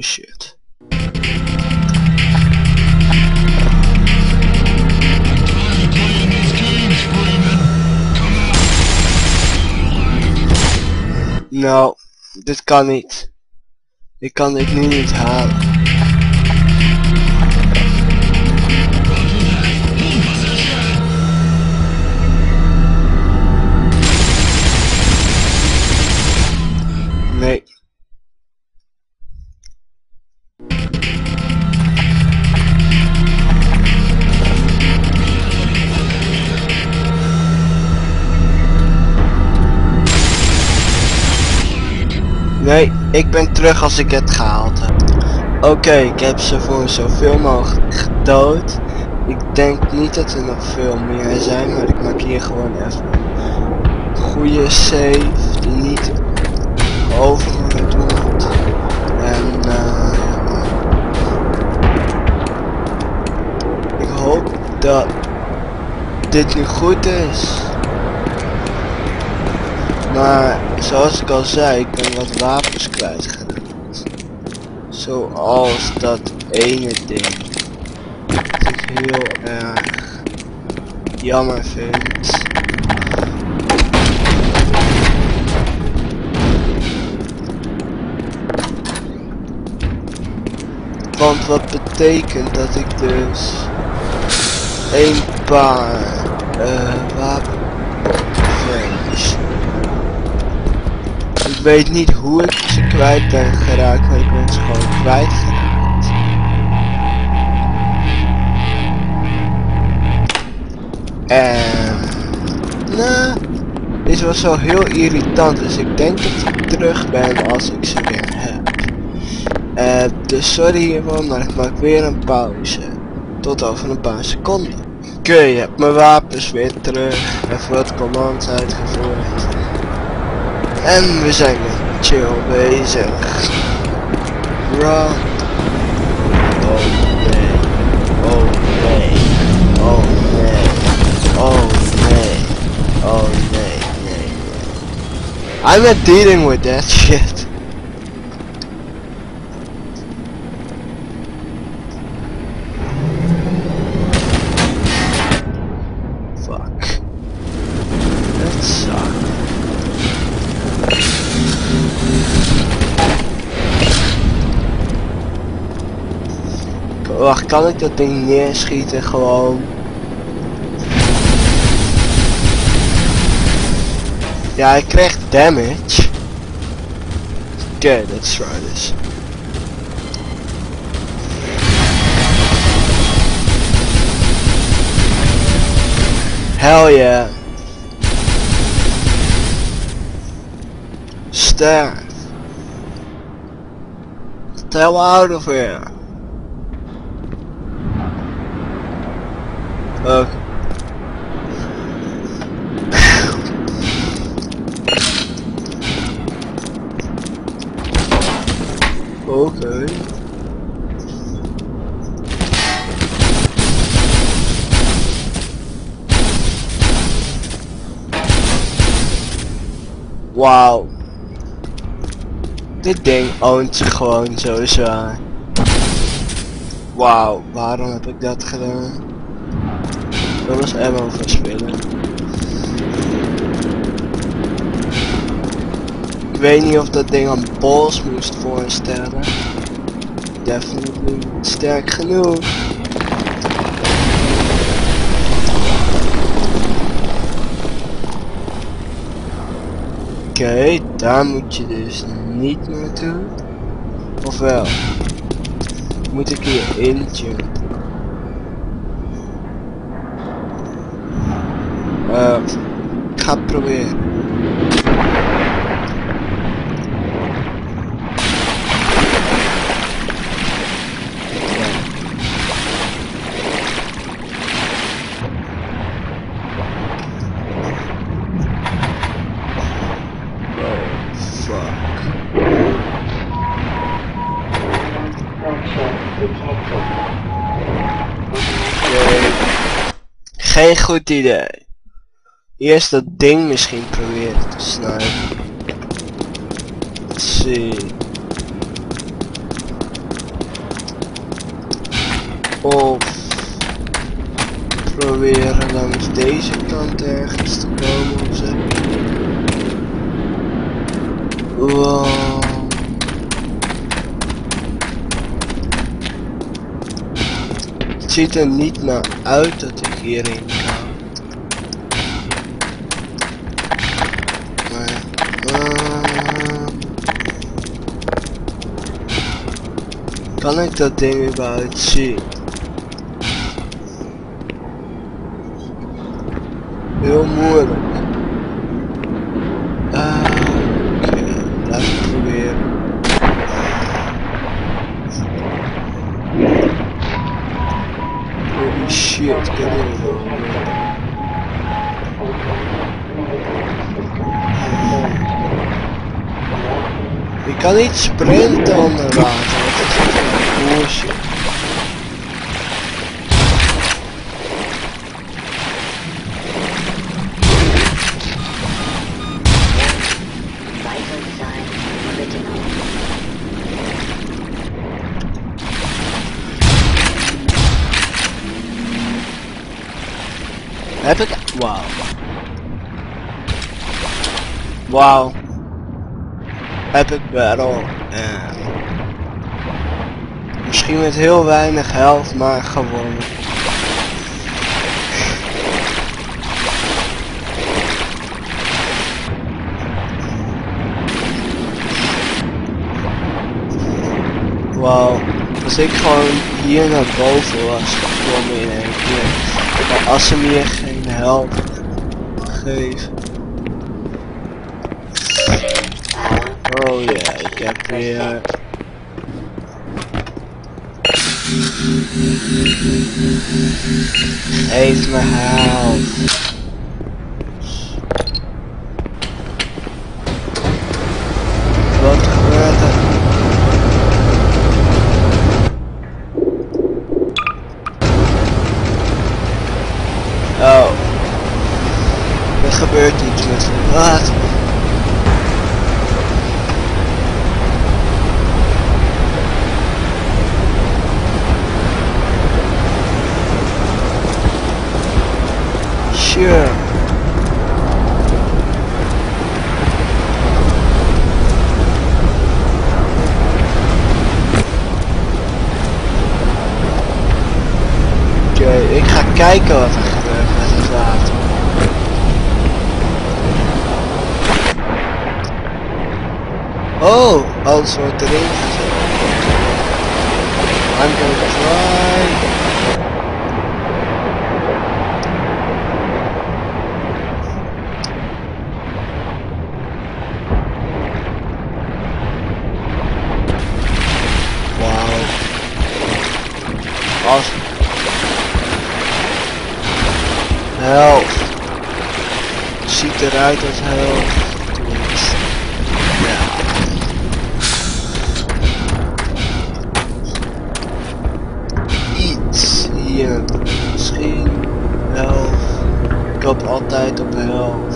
Oh shit. Nou, dit kan niet. Ik kan dit nu niet halen. Nee. Nee, ik ben terug als ik het gehaald heb. Oké, ik heb ze voor zoveel mogelijk gedood. Ik denk niet dat er nog veel meer zijn, maar ik maak hier gewoon even een goede save die niet overgegooid wordt. En ik hoop dat dit nu goed is. Maar zoals ik al zei, ik ben wat wapens kwijtgeraakt. Zoals dat ene ding. Dat ik heel erg jammer vind. Want wat betekent dat ik dus een paar wapens. Ik weet niet hoe ik ze kwijt ben geraakt, maar ik ben ze gewoon kwijtgeraakt. En nou, dit was wel heel irritant, dus ik denk dat ik terug ben als ik ze weer heb. Dus sorry hiervoor, maar ik maak weer een pauze. Tot over een paar seconden. Oké, ik heb mijn wapens weer terug. Even wat commands uitgevoerd. En we zijn weer chill bezig. Run. Oh nee. Oh nee. Oh nee. Oh nee. Oh nee. Nee. I'm not dealing with that shit. Fuck. That sucks. Wacht, kan ik dat ding neerschieten gewoon? Ja, ik krijg damage. Oké, let's try this. Hell yeah. Sterf. Get the hell out of here. Okay. Okay. Wauw. Dit ding ownt zich gewoon zo zwaar. Wauw, waarom heb ik dat gedaan? Dat was ammo verspillen. Ik weet niet of dat ding een boss moest voorstellen. Definitely niet sterk genoeg. Oké, daar moet je dus niet naartoe. Ofwel, moet ik hier injumpen? Ik ga het proberen. Geen goed idee. Eerst dat ding misschien proberen te snijden. Let's see. Of proberen langs deze kant ergens te komen ofzo. Wow. Het ziet er niet naar uit dat ik hierin kan. Maar kan ik dat ding überhaupt zien? Heel moeilijk. Oké, laten we proberen. Holy shit, kan ik wel. Ik kan niet sprinten onder water, dat is echt bullshit. Heb ik... Wauw. Wauw. Heb ik battle. Misschien met heel weinig health, maar gewonnen. Wauw. Als ik gewoon hier naar boven was gekomen in één keer. Maar als ze me hier geen help geven. Oh ja, ik heb weer... Geef me help. Wat gebeurt er? Oh. Er gebeurt iets met me. Wat? Sure. Oké, ik ga kijken wat er gebeurt met het water. Oh, alles wordt erin gezet. I'm gonna try. Awesome. Help. Ziet eruit als help. Ja. Iets hier. Misschien help. Ik hoop altijd op help.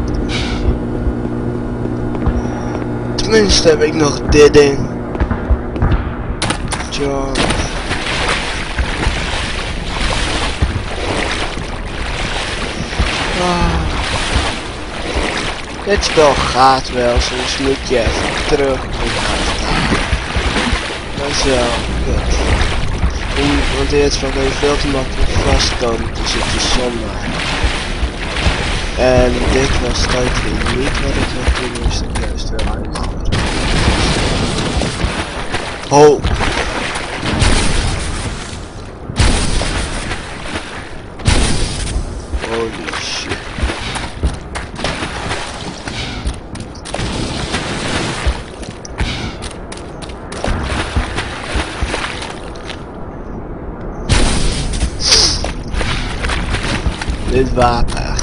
Tenminste heb ik nog dit ding. John. Dit spel gaat wel, soms moet je even terug dat is wel kut. Want dit van kan je veel te makkelijk vastkomen te zitten zonder. En dit was totally niet wat ik had toen moest ik juist wel uitgevoerd. Ho! Holy shit. Dit water.